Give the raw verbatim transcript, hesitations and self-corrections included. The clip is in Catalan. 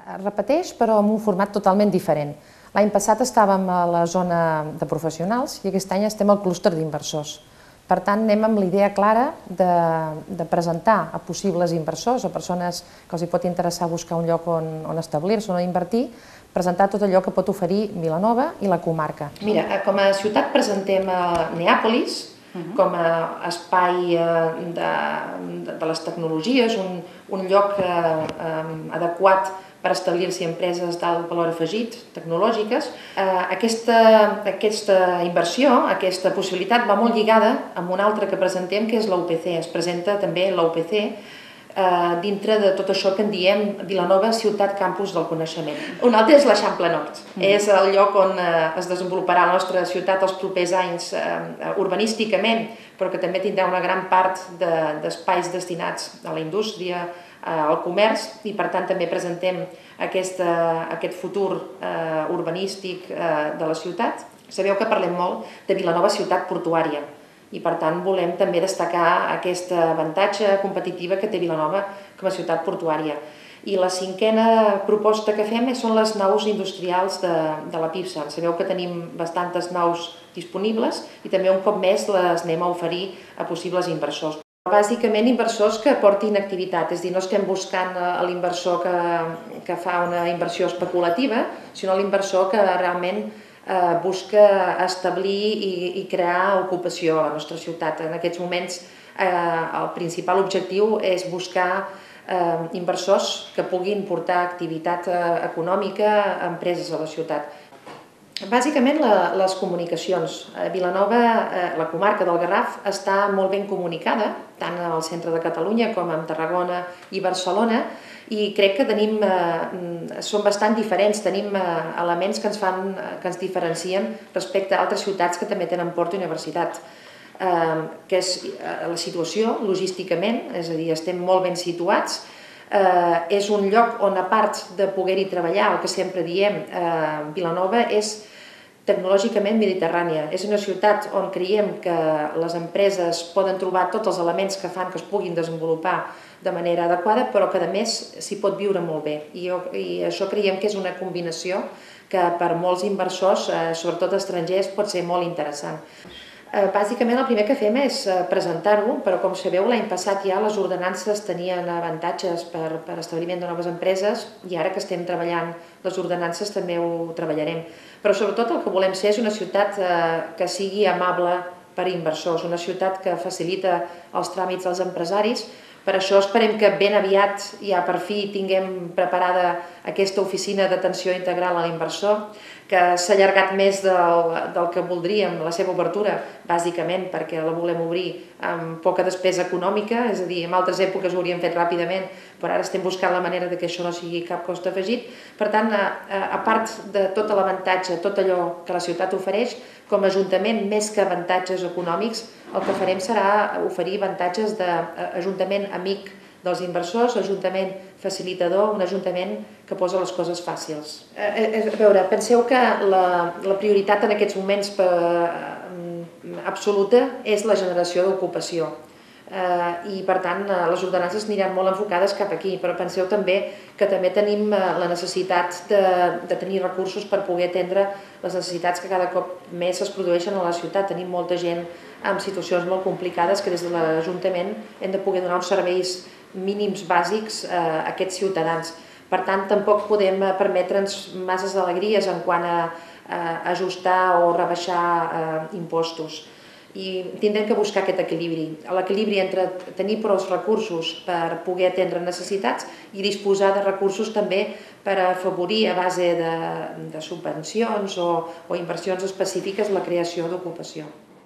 Es repeteix, però en un format totalment diferent. L'any passat estàvem a la zona de professionals i aquest any estem al clúster d'inversors. Per tant, anem amb l'idea clara de, de presentar a possibles inversors, a persones que els hi pot interessar buscar un lloc on, on establir-se, on invertir, presentar tot allò que pot oferir Vilanova i la comarca. Mira, com a ciutat presentem a Neàpolis com a espai de, de, de les tecnologies, un, un lloc eh, adequat per establir-s'hi empreses d'alt valor afegit, tecnològiques. Aquesta, aquesta inversió, aquesta possibilitat va molt lligada amb una altra que presentem, que és l'U P C. Es presenta també l'U P C dintre de tot això que en diem Vilanova, ciutat campus del coneixement. Un altre és l'Eixample Nord. És el lloc on es desenvoluparà la nostra ciutat els propers anys urbanísticament, però que també tindrà una gran part d'espais destinats a la indústria, al comerç, i per tant també presentem aquest futur urbanístic de la ciutat. Sabeu que parlem molt de Vilanova ciutat portuària i per tant volem també destacar aquest avantatge competitiva que té Vilanova com a ciutat portuària. I la cinquena proposta que fem són les naus industrials de, de la Pipsan. Sabeu que tenim bastantes naus disponibles i també un cop més les anem a oferir a possibles inversors. Bàsicament inversors que portin activitat, és a dir, no estem buscant l'inversor que, que fa una inversió especulativa, sinó l'inversor que realment eh, busca establir i, i crear ocupació a la nostra ciutat. En aquests moments eh, el principal objectiu és buscar eh, inversors que puguin portar activitat eh, econòmica a empreses a la ciutat. Bàsicament les comunicacions. Vilanova, la comarca del Garraf, està molt ben comunicada, tant al centre de Catalunya com amb Tarragona i Barcelona, i crec que tenim, són bastant diferents, tenim elements que ens fan, que ens diferencien respecte a altres ciutats que també tenen port i universitat, que és la situació logísticament, és a dir, estem molt ben situats. Eh, és un lloc on, a part de poder-hi treballar, el que sempre diem, eh, Vilanova és tecnològicament mediterrània. És una ciutat on creiem que les empreses poden trobar tots els elements que fan que es puguin desenvolupar de manera adequada, però que a més s'hi pot viure molt bé. I, jo, i això creiem que és una combinació que per molts inversors, eh, sobretot estrangers, pot ser molt interessant. Bàsicament el primer que fem és presentar-ho, però com sabeu l'any passat ja les ordenances tenien avantatges per, per establiment de noves empreses i ara que estem treballant les ordenances també ho treballarem. Però sobretot el que volem ser és una ciutat que sigui amable per a inversors, una ciutat que facilita els tràmits als empresaris. Per això esperem que ben aviat ja per fi tinguem preparada aquesta oficina d'atenció integral a l'inversor, que s'ha allargat més del, del que voldríem, la seva obertura, bàsicament perquè la volem obrir amb poca despesa econòmica, és a dir, en altres èpoques ho hauríem fet ràpidament, però ara estem buscant la manera que això no sigui cap cost afegit. Per tant, a, a part de tot l'avantatge, tot allò que la ciutat ofereix, com a ajuntament, més que avantatges econòmics, el que farem serà oferir avantatges d'ajuntament amic dels inversors, ajuntament facilitador, un ajuntament que posa les coses fàcils. A veure, penseu que la, la prioritat en aquests moments per, absoluta és la generació d'ocupació. I per tant les ordenances aniran molt enfocades cap aquí, però penseu també que també tenim la necessitat de, de tenir recursos per poder atendre les necessitats que cada cop més es produeixen a la ciutat. Tenim molta gent en situacions molt complicades que des de l'Ajuntament hem de poder donar uns serveis mínims bàsics a aquests ciutadans. Per tant, tampoc podem permetre'ns masses alegries en quant a ajustar o rebaixar impostos. I tindrem que buscar aquest equilibri, l'equilibri entre tenir prou recursos per poder atendre necessitats i disposar de recursos també per afavorir a base de, de subvencions o, o inversions específiques la creació d'ocupació.